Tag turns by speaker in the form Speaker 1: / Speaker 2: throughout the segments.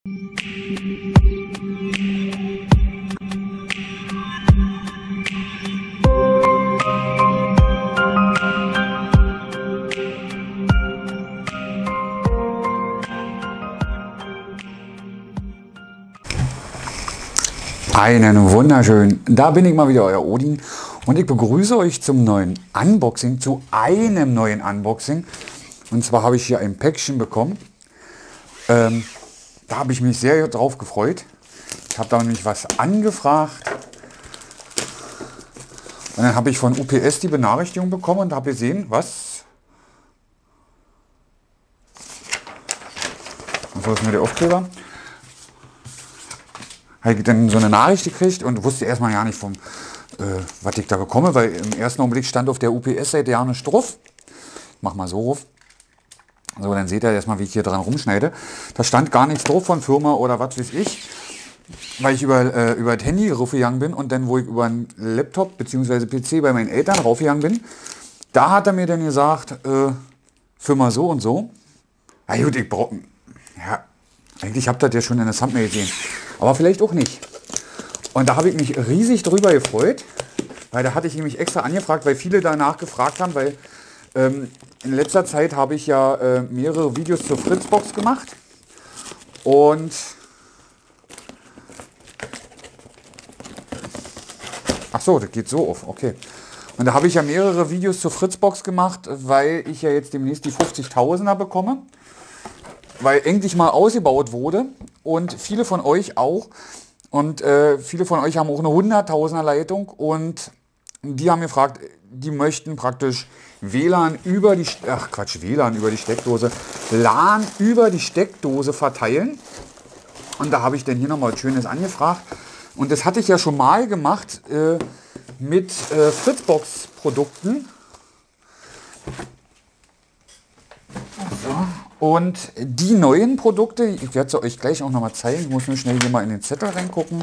Speaker 1: Einen wunderschönen, da bin ich mal wieder, euer Odin, und ich begrüße euch zum neuen Unboxing, zu einem neuen Unboxing. Und zwar habe ich hier ein Päckchen bekommen. Da habe ich mich sehr drauf gefreut. Ich habe da nämlich was angefragt. Und dann habe ich von UPS die Benachrichtigung bekommen und habe gesehen, was? So ist mir der Aufkleber. Habe ich dann so eine Nachricht gekriegt und wusste erstmal gar nicht, was ich da bekomme, weil im ersten Augenblick stand auf der UPS-Seite ja nicht drauf. Ich mach mal so drauf. So, dann seht ihr erstmal, wie ich hier dran rumschneide. Da stand gar nichts drauf von Firma oder was weiß ich, weil ich über das Handy raufgegangen bin und dann, wo ich über einen Laptop bzw. PC bei meinen Eltern raufgegangen bin, da hat er mir dann gesagt, Firma so und so. Na gut, ich brauche... Ja, eigentlich habt ihr das ja schon in der Thumbnail gesehen. Aber vielleicht auch nicht. Und da habe ich mich riesig drüber gefreut, weil da hatte ich nämlich extra angefragt, weil viele danach gefragt haben, weil in letzter Zeit habe ich ja mehrere Videos zur Fritzbox gemacht. Und ach so, das geht so auf, okay. Und da habe ich ja mehrere Videos zur Fritzbox gemacht, weil ich ja jetzt demnächst die 50.000er bekomme. Weil endlich mal ausgebaut wurde und viele von euch auch. Und viele von euch haben auch eine 100.000er Leitung und die haben gefragt, die möchten praktisch WLAN über die, WLAN über die Steckdose, LAN über die Steckdose verteilen. Und da habe ich dann hier nochmal was Schönes angefragt. Und das hatte ich ja schon mal gemacht mit Fritzbox-Produkten. So. Und die neuen Produkte, ich werde sie euch gleich auch noch mal zeigen, ich muss nur schnell hier mal in den Zettel reingucken.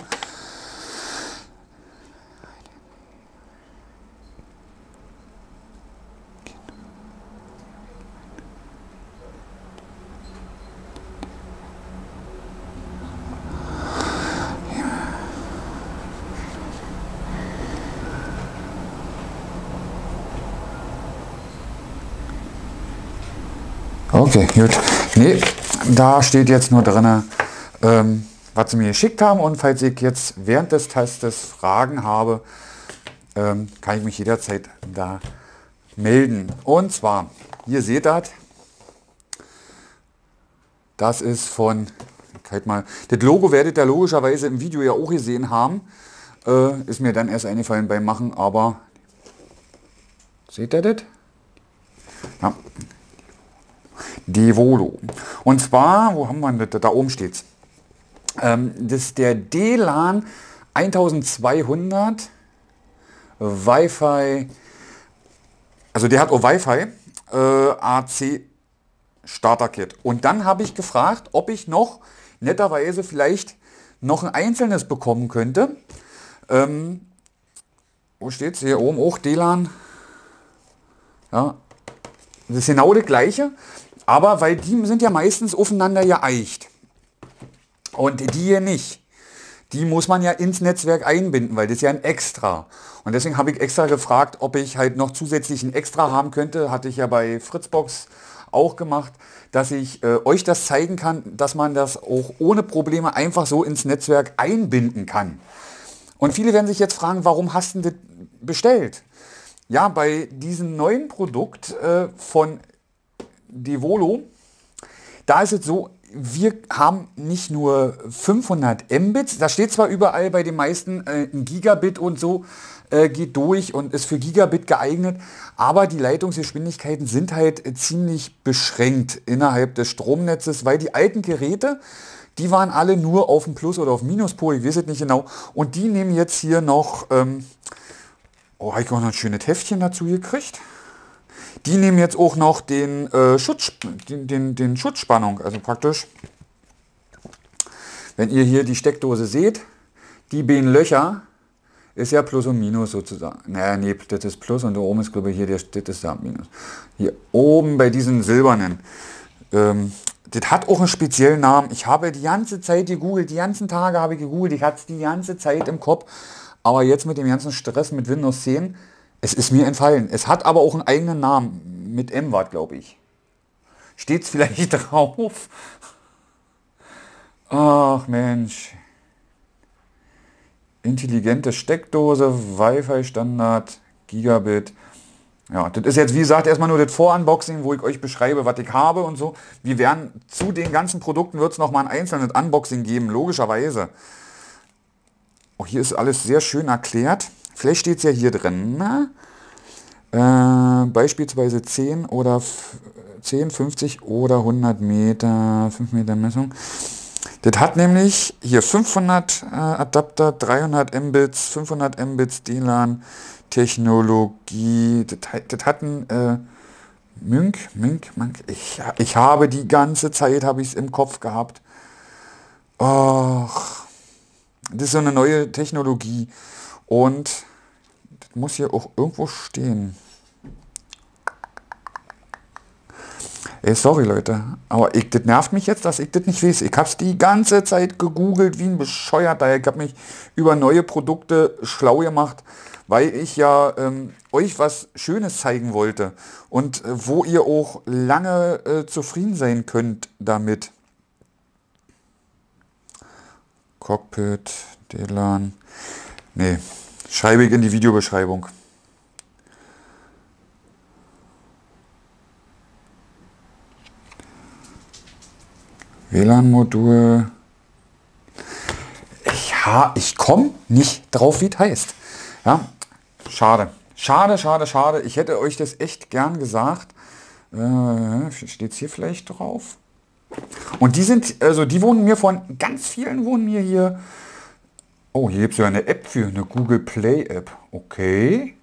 Speaker 1: Okay, gut. Nee, da steht jetzt nur drin, was sie mir geschickt haben. Und falls ich jetzt während des Testes Fragen habe, kann ich mich jederzeit da melden. Und zwar, hier seht ihr, das ist von, halt mal, das Logo werdet ihr logischerweise im Video ja auch gesehen haben. Ist mir dann erst eingefallen beim Machen, aber seht ihr das? Ja. Devolo. Und zwar, wo haben wir das? Da oben steht's. Das ist der DLAN 1200 Wi-Fi, also der hat auch Wi-Fi AC Starter Kit. Und dann habe ich gefragt, ob ich noch netterweise vielleicht noch ein einzelnes bekommen könnte. Wo steht's? Hier oben auch DLAN. Ja, das ist genau das gleiche. Aber weil die sind ja meistens aufeinander geeicht. Und die hier nicht. Die muss man ja ins Netzwerk einbinden, weil das ist ja ein Extra. Und deswegen habe ich extra gefragt, ob ich halt noch zusätzlich ein Extra haben könnte. Hatte ich ja bei Fritzbox auch gemacht, dass ich euch das zeigen kann, dass man das auch ohne Probleme einfach so ins Netzwerk einbinden kann. Und viele werden sich jetzt fragen, warum hast du das bestellt? Ja, bei diesem neuen Produkt von Devolo, da ist es so, wir haben nicht nur 500 Mbits, da steht zwar überall bei den meisten ein Gigabit und so geht durch und ist für Gigabit geeignet, aber die Leitungsgeschwindigkeiten sind halt ziemlich beschränkt innerhalb des Stromnetzes, weil die alten Geräte, die waren alle nur auf dem Plus- oder auf dem Minuspol, ich weiß es nicht genau, und die nehmen jetzt hier noch, oh, habe ich auch noch ein schönes Heftchen dazu gekriegt. Die nehmen jetzt auch noch den Schutzspannung, also praktisch, wenn ihr hier die Steckdose seht, die beiden Löcher ist ja Plus und Minus sozusagen. Naja, nee, das ist Plus und da oben ist, glaube ich, hier, das ist da Minus. Hier oben bei diesen silbernen das hat auch einen speziellen Namen. Ich habe die ganze Zeit gegoogelt, die ganzen Tage habe ich gegoogelt, ich hatte es die ganze Zeit im Kopf. Aber jetzt mit dem ganzen Stress mit Windows 10, es ist mir entfallen. Es hat aber auch einen eigenen Namen. Mit M war, glaube ich. Steht es vielleicht drauf? Ach Mensch. Intelligente Steckdose, Wi-Fi-Standard, Gigabit. Ja, das ist jetzt, wie gesagt, erstmal nur das Vorunboxing, wo ich euch beschreibe, was ich habe und so. Wir werden zu den ganzen Produkten, wird es nochmal ein einzelnes Unboxing geben, logischerweise. Auch hier ist alles sehr schön erklärt. Vielleicht steht es ja hier drin. Ne? Beispielsweise 10 oder 10, 50 oder 100 Meter, 5 Meter Messung. Das hat nämlich hier 500 Adapter, 300 Mbits, 500 Mbits DLAN, Technologie. Das hat ein Mink. Ich habe die ganze Zeit, habe ich es im Kopf gehabt. Och, das ist so eine neue Technologie und das muss hier auch irgendwo stehen. Ey, sorry Leute, aber das nervt mich jetzt, dass ich das nicht weiß. Ich habe es die ganze Zeit gegoogelt wie ein Bescheuerter. Ich habe mich über neue Produkte schlau gemacht, weil ich ja euch was Schönes zeigen wollte und wo ihr auch lange zufrieden sein könnt damit. Cockpit, DLAN. Nee, schreibe ich in die Videobeschreibung. WLAN-Modul. Ich komme nicht drauf, wie es heißt. Ja, schade. Schade. Ich hätte euch das echt gern gesagt. Steht es hier vielleicht drauf? Und die sind, also die wohnen mir von ganz vielen, wohnen mir hier. Oh, hier gibt es ja eine App für, eine Google Play App. Okay.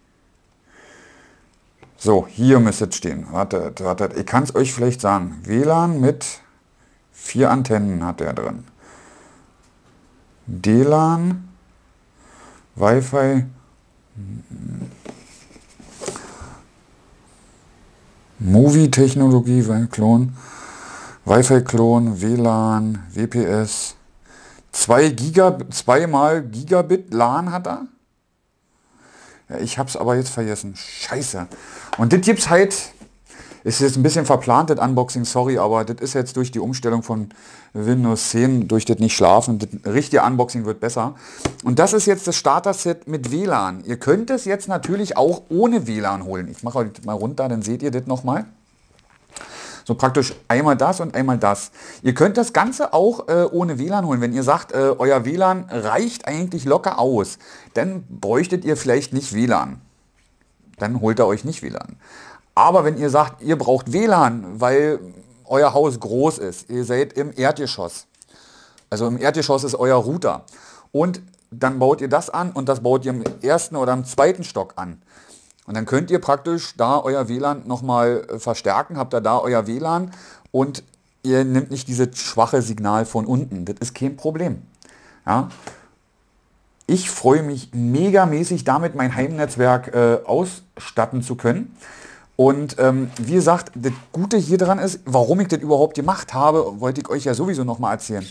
Speaker 1: So, hier müsste es stehen. Wartet. Ich kann es euch vielleicht sagen. WLAN mit 4 Antennen hat er drin. DLAN, Wi-Fi, Movie-Technologie, Wi-Fi-Klon, WLAN, WPS, 2 mal Gigabit LAN hat er. Ja, ich hab's aber jetzt vergessen. Scheiße. Und das gibt's halt. Ist jetzt ein bisschen verplant, das Unboxing, sorry, aber das ist jetzt durch die Umstellung von Windows 10, durch das nicht schlafen, das richtige Unboxing wird besser. Und das ist jetzt das Starter-Set mit WLAN. Ihr könnt es jetzt natürlich auch ohne WLAN holen. Ich mache euch mal runter, dann seht ihr das nochmal. So praktisch einmal das und einmal das. Ihr könnt das Ganze auch ohne WLAN holen. Wenn ihr sagt, euer WLAN reicht eigentlich locker aus, dann bräuchtet ihr vielleicht nicht WLAN. Dann holt ihr euch nicht WLAN. Aber wenn ihr sagt, ihr braucht WLAN, weil euer Haus groß ist, ihr seid im Erdgeschoss, also im Erdgeschoss ist euer Router und dann baut ihr das an und das baut ihr im ersten oder im zweiten Stock an. Und dann könnt ihr praktisch da euer WLAN nochmal verstärken, habt ihr da euer WLAN und ihr nehmt nicht dieses schwache Signal von unten. Das ist kein Problem. Ja? Ich freue mich megamäßig damit, mein Heimnetzwerk ausstatten zu können. Und wie gesagt, das Gute hier dran ist, warum ich das überhaupt gemacht habe, wollte ich euch ja sowieso noch mal erzählen.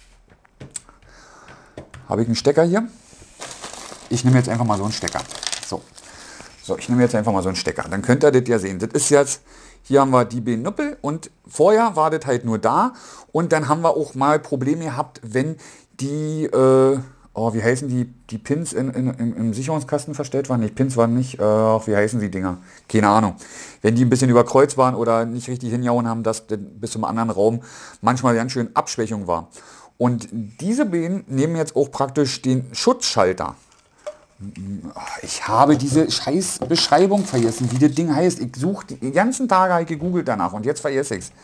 Speaker 1: Habe ich einen Stecker hier? Ich nehme jetzt einfach mal so einen Stecker. So, ich nehme jetzt einfach mal so einen Stecker. Dann könnt ihr das ja sehen. Das ist jetzt, hier haben wir die B-Nuppel und vorher war das halt nur da. Und dann haben wir auch mal Probleme gehabt, wenn die, wie heißen die Pins im Sicherungskasten verstellt waren. Die Pins waren nicht, wie heißen die Dinger? Keine Ahnung. Wenn die ein bisschen überkreuzt waren oder nicht richtig hingehauen haben, dass das bis zum anderen Raum manchmal ganz schön Abschwächung war. Und diese Bienen nehmen jetzt auch praktisch den Schutzschalter. Ich habe diese scheiß Beschreibung vergessen, wie das Ding heißt. Ich suche die ganzen Tage, habe ich gegoogelt danach und jetzt vergesse ich es.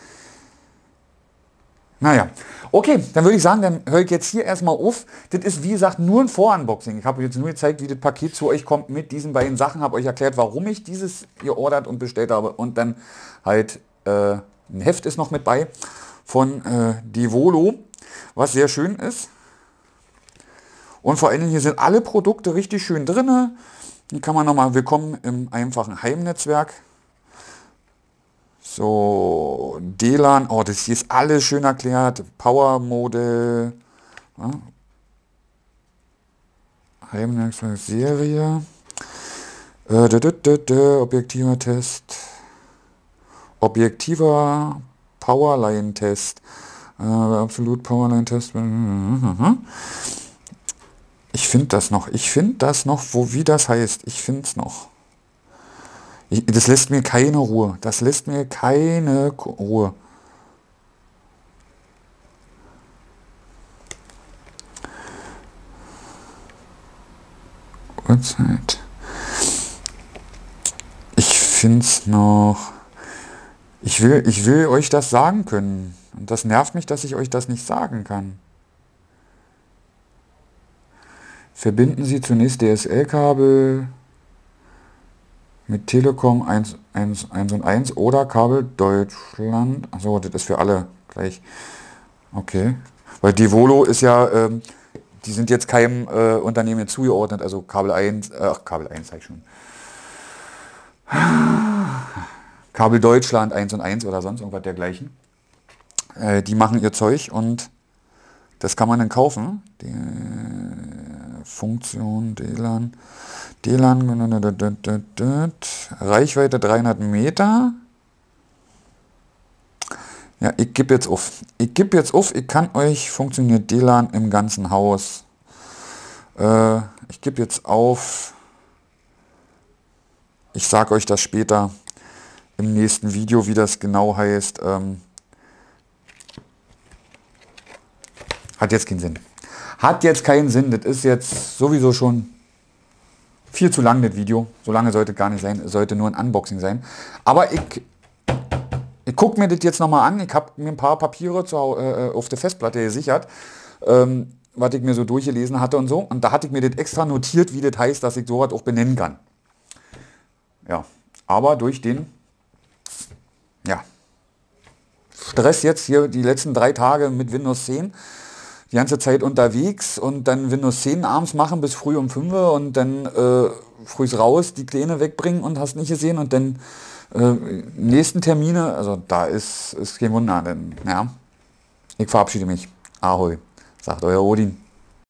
Speaker 1: Naja, okay, dann würde ich sagen, dann höre ich jetzt hier erstmal auf. Das ist wie gesagt nur ein Vorunboxing. Ich habe jetzt nur gezeigt, wie das Paket zu euch kommt mit diesen beiden Sachen. Habe euch erklärt, warum ich dieses geordert und bestellt habe. Und dann halt ein Heft ist noch mit bei von Devolo, was sehr schön ist. Und vor allen Dingen hier sind alle Produkte richtig schön drin. Hier kann man nochmal willkommen im einfachen Heimnetzwerk. So, DLAN, oh, das hier ist alles schön erklärt. Power-Mode, ja. Serie, objektiver Test, objektiver Powerline-Test, absolut Powerline-Test. Ich finde das noch, wie das heißt, ich finde es noch. Das lässt mir keine Ruhe, Ruhe. Uhrzeit. Ich finde es noch. Ich will euch das sagen können. Und das nervt mich, dass ich euch das nicht sagen kann. Verbinden Sie zunächst DSL-Kabel mit Telekom 1 und 1 oder Kabel Deutschland. Achso, das ist für alle gleich. Okay. Weil die Volo ist ja, die sind jetzt keinem Unternehmen zugeordnet, also Kabel 1, Kabel 1 sag ich schon. Kabel Deutschland 1 und 1 oder sonst irgendwas dergleichen. Die machen ihr Zeug und das kann man dann kaufen. Die Funktion DLAN. Reichweite 300 Meter. Ja, ich gebe jetzt auf. Ich kann euch, funktioniert DLAN im ganzen Haus. Ich gebe jetzt auf. Ich sage euch das später im nächsten Video, wie das genau heißt. Hat jetzt keinen Sinn. Hat jetzt keinen Sinn. Das ist jetzt sowieso schon viel zu lang, das Video. So lange sollte gar nicht sein. Es sollte nur ein Unboxing sein. Aber ich gucke mir das jetzt nochmal an. Ich habe mir ein paar Papiere auf der Festplatte gesichert, was ich mir so durchgelesen hatte und so. Und da hatte ich mir das extra notiert, wie das heißt, dass ich sowas auch benennen kann. Ja, aber durch den Stress jetzt hier die letzten 3 Tage mit Windows 10, die ganze Zeit unterwegs und dann Windows 10 abends machen bis früh um 5 Uhr und dann früh raus, die Kleine wegbringen und hast nicht gesehen und dann nächsten Termine, also da ist kein Wunder, denn ja, ich verabschiede mich. Ahoi, sagt euer Odin.